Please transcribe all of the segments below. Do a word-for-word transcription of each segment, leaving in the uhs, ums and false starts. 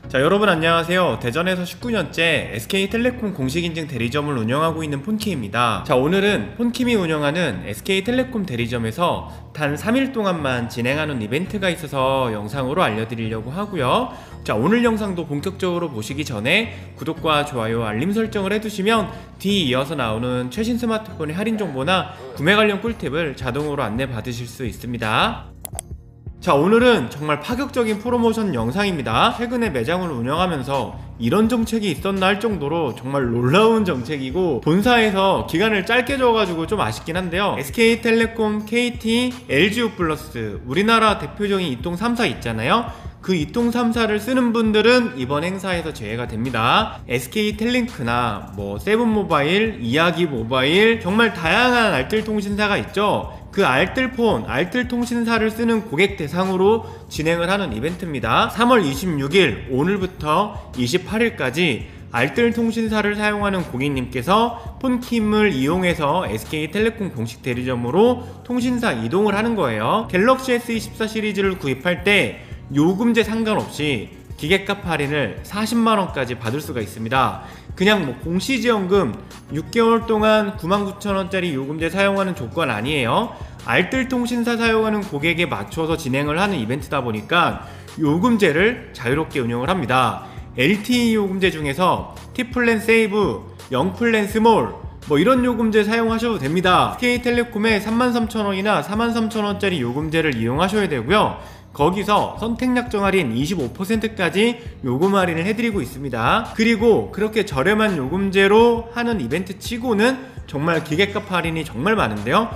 자, 여러분 안녕하세요. 대전에서 십구 년째 에스케이텔레콤 공식인증 대리점을 운영하고 있는 폰키입니다. 자, 오늘은 폰킴이 운영하는 에스케이텔레콤 대리점에서 단 삼 일 동안만 진행하는 이벤트가 있어서 영상으로 알려드리려고 하고요. 자, 오늘 영상도 본격적으로 보시기 전에 구독과 좋아요, 알림 설정을 해두시면 뒤이어서 나오는 최신 스마트폰의 할인 정보나 구매 관련 꿀팁을 자동으로 안내 받으실 수 있습니다. 자, 오늘은 정말 파격적인 프로모션 영상입니다. 최근에 매장을 운영하면서 이런 정책이 있었나 할 정도로 정말 놀라운 정책이고, 본사에서 기간을 짧게 줘가지고 좀 아쉽긴 한데요. 에스케이텔레콤, 케이티, 엘지유 플러스 우리나라 대표적인 이통 삼 사 있잖아요. 그 이통 삼 사를 쓰는 분들은 이번 행사에서 제외가 됩니다. 에스케이텔링크나 뭐 세븐모바일, 이야기 모바일, 정말 다양한 알뜰 통신사가 있죠. 그 알뜰폰, 알뜰통신사를 쓰는 고객 대상으로 진행을 하는 이벤트입니다. 삼월 이십육일 오늘부터 이십팔일까지 알뜰통신사를 사용하는 고객님께서 폰킴을 이용해서 에스케이텔레콤 공식 대리점으로 통신사 이동을 하는 거예요. 갤럭시 에스 이십사 시리즈를 구입할 때 요금제 상관없이 기계값 할인을 사십만 원까지 받을 수가 있습니다. 그냥 뭐 공시지원금 육 개월 동안 구만 구천 원짜리 요금제 사용하는 조건 아니에요. 알뜰통신사 사용하는 고객에 맞춰서 진행을 하는 이벤트다 보니까 요금제를 자유롭게 운영을 합니다. 엘티이 요금제 중에서 T플랜 세이브, 영플랜 스몰 뭐 이런 요금제 사용하셔도 됩니다. 에스케이텔레콤의 삼만 삼천 원이나 사만 삼천 원짜리 요금제를 이용하셔야 되고요. 거기서 선택약정 할인 이십오 퍼센트까지 요금 할인을 해드리고 있습니다. 그리고 그렇게 저렴한 요금제로 하는 이벤트 치고는 정말 기계값 할인이 정말 많은데요.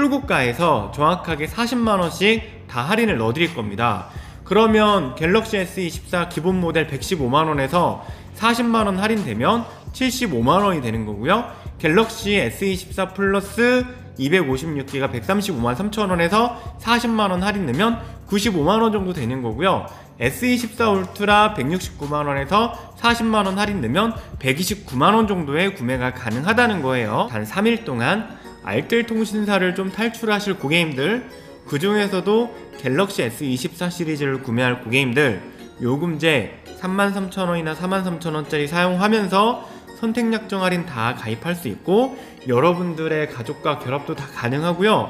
출고가에서 정확하게 사십만 원씩 다 할인을 넣어드릴 겁니다. 그러면 갤럭시 에스 이십사 기본 모델 백십오만 원에서 사십만 원 할인되면 칠십오만 원이 되는 거고요. 갤럭시 에스 이십사 플러스 이백오십육 기가 백삼십오만 삼천 원에서 사십만 원 할인 넣으면 구십오만 원 정도 되는 거고요. 에스 이십사 울트라 백육십구만 원에서 사십만 원 할인 넣으면 백이십구만 원 정도의 구매가 가능하다는 거예요. 단 삼 일 동안 알뜰통신사를 좀 탈출하실 고객님들, 그 중에서도 갤럭시 에스 이십사 시리즈를 구매할 고객님들, 요금제 삼만 삼천 원이나 사만 삼천 원짜리 사용하면서 선택약정 할인 다 가입할 수 있고, 여러분들의 가족과 결합도 다 가능하고요.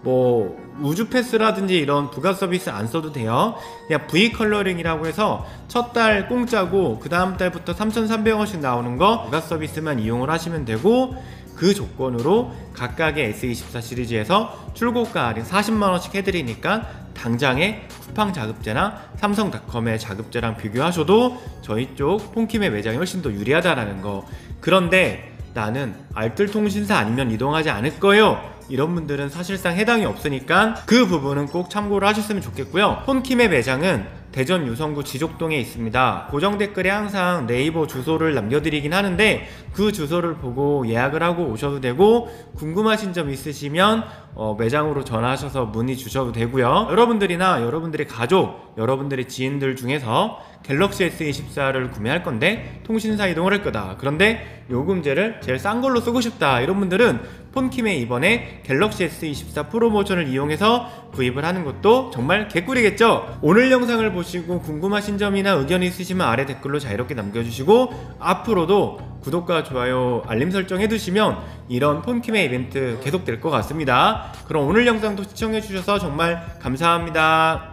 뭐 우주 패스라든지 이런 부가 서비스 안 써도 돼요. 그냥 브이 컬러링이라고 해서 첫 달 공짜고 그 다음 달부터 삼천삼백 원씩 나오는 거 부가 서비스만 이용을 하시면 되고, 그 조건으로 각각의 에스 이십사 시리즈에서 출고가 할인 사십만 원씩 해드리니까 당장에 쿠팡 자급제나 삼성닷컴의 자급제랑 비교하셔도 저희 쪽 폰킴의 매장이 훨씬 더 유리하다라는 거. 그런데 나는 알뜰통신사 아니면 이동하지 않을 거예요, 이런 분들은 사실상 해당이 없으니까 그 부분은 꼭 참고를 하셨으면 좋겠고요. 폰킴의 매장은 대전 유성구 지족동에 있습니다. 고정 댓글에 항상 네이버 주소를 남겨드리긴 하는데 그 주소를 보고 예약을 하고 오셔도 되고, 궁금하신 점 있으시면 어, 매장으로 전화하셔서 문의 주셔도 되고요. 여러분들이나 여러분들의 가족, 여러분들의 지인들 중에서 갤럭시 에스 이십사를 구매할 건데 통신사 이동을 할 거다, 그런데 요금제를 제일 싼 걸로 쓰고 싶다, 이런 분들은 폰킴의 이번에 갤럭시 에스 이십사 프로모션을 이용해서 구입을 하는 것도 정말 개꿀이겠죠? 오늘 영상을 보시고 궁금하신 점이나 의견이 있으시면 아래 댓글로 자유롭게 남겨주시고, 앞으로도 구독과 좋아요, 알림 설정 해두시면 이런 폰킴의 이벤트 계속될 것 같습니다. 그럼 오늘 영상도 시청해주셔서 정말 감사합니다.